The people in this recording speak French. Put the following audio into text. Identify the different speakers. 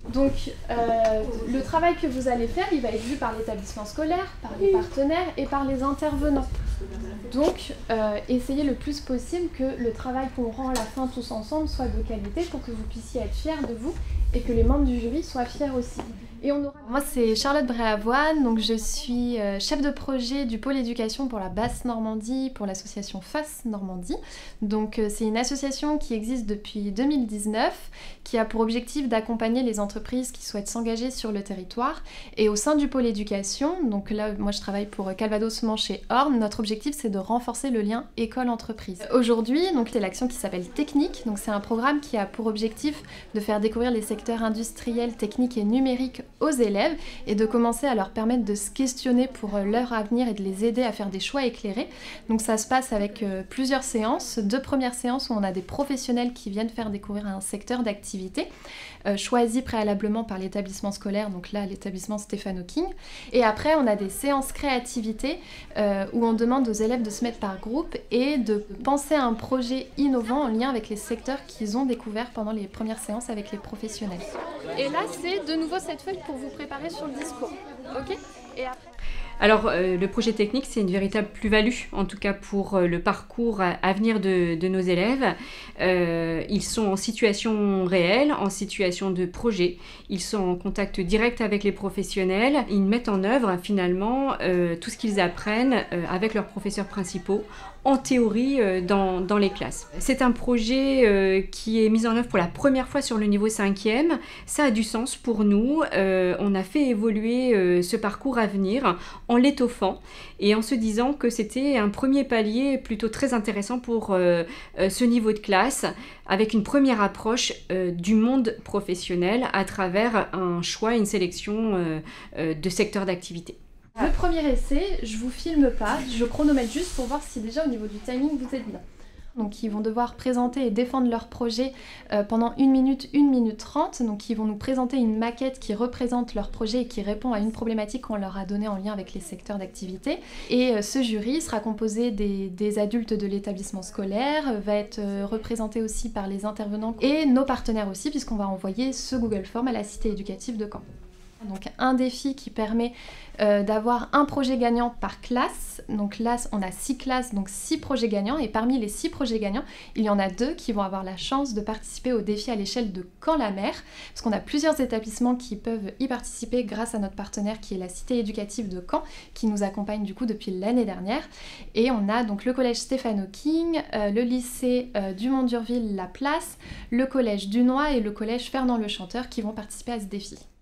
Speaker 1: Donc le travail que vous allez faire, il va être vu par l'établissement scolaire, par les partenaires et par les intervenants. Donc essayez le plus possible que le travail qu'on rend à la fin tous ensemble soit de qualité pour que vous puissiez être fiers de vous et que les membres du jury soient fiers aussi. Moi c'est Charlotte Bréavoine, donc je suis chef de projet du pôle éducation pour la Basse Normandie, pour l'association FACE Normandie. Donc c'est une association qui existe depuis 2019, qui a pour objectif d'accompagner les entreprises qui souhaitent s'engager sur le territoire. Et au sein du pôle éducation, donc là moi je travaille pour Calvados Manche et Orne, notre objectif c'est de renforcer le lien école-entreprise. Aujourd'hui, donc c'est l'action qui s'appelle Technique, donc c'est un programme qui a pour objectif de faire découvrir les secteurs industriels, techniques et numériques aux élèves et de commencer à leur permettre de se questionner pour leur avenir et de les aider à faire des choix éclairés. Donc ça se passe avec plusieurs séances, 2 premières séances où on a des professionnels qui viennent faire découvrir un secteur d'activité choisi préalablement par l'établissement scolaire, donc là l'établissement Stéphane Hawking. Et après on a des séances créativité où on demande aux élèves de se mettre par groupe et de penser à un projet innovant en lien avec les secteurs qu'ils ont découverts pendant les premières séances avec les professionnels. Et là c'est de nouveau cette feuille pour vous préparer sur le discours, ok? Et après...
Speaker 2: Alors, le projet technique, c'est une véritable plus-value, en tout cas pour le parcours à venir de nos élèves. Ils sont en situation réelle, en situation de projet. Ils sont en contact direct avec les professionnels. Ils mettent en œuvre, finalement, tout ce qu'ils apprennent avec leurs professeurs principaux, en théorie dans les classes. C'est un projet qui est mis en œuvre pour la première fois sur le niveau 5e. Ça a du sens pour nous. On a fait évoluer ce parcours à venir en l'étoffant et en se disant que c'était un premier palier plutôt très intéressant pour ce niveau de classe, avec une première approche du monde professionnel à travers un choix, une sélection de secteurs d'activité.
Speaker 1: Le premier essai, je vous filme pas, je chronomètre juste pour voir si déjà au niveau du timing vous êtes bien. Donc ils vont devoir présenter et défendre leur projet pendant 1 minute, 1 minute 30. Donc ils vont nous présenter une maquette qui représente leur projet et qui répond à une problématique qu'on leur a donnée en lien avec les secteurs d'activité. Et ce jury sera composé des adultes de l'établissement scolaire, va être représenté aussi par les intervenants et nos partenaires aussi, puisqu'on va envoyer ce Google Form à la cité éducative de Caen. Donc un défi qui permet d'avoir un projet gagnant par classe. Donc là on a 6 classes, donc 6 projets gagnants, et parmi les 6 projets gagnants, il y en a 2 qui vont avoir la chance de participer au défi à l'échelle de Caen-la-Mer, parce qu'on a plusieurs établissements qui peuvent y participer grâce à notre partenaire qui est la cité éducative de Caen, qui nous accompagne du coup depuis l'année dernière. Et on a donc le collège Stéphane Hawking, le lycée Dumont-d'Urville La Place, le collège Dunois et le collège Fernand Le Chanteur qui vont participer à ce défi.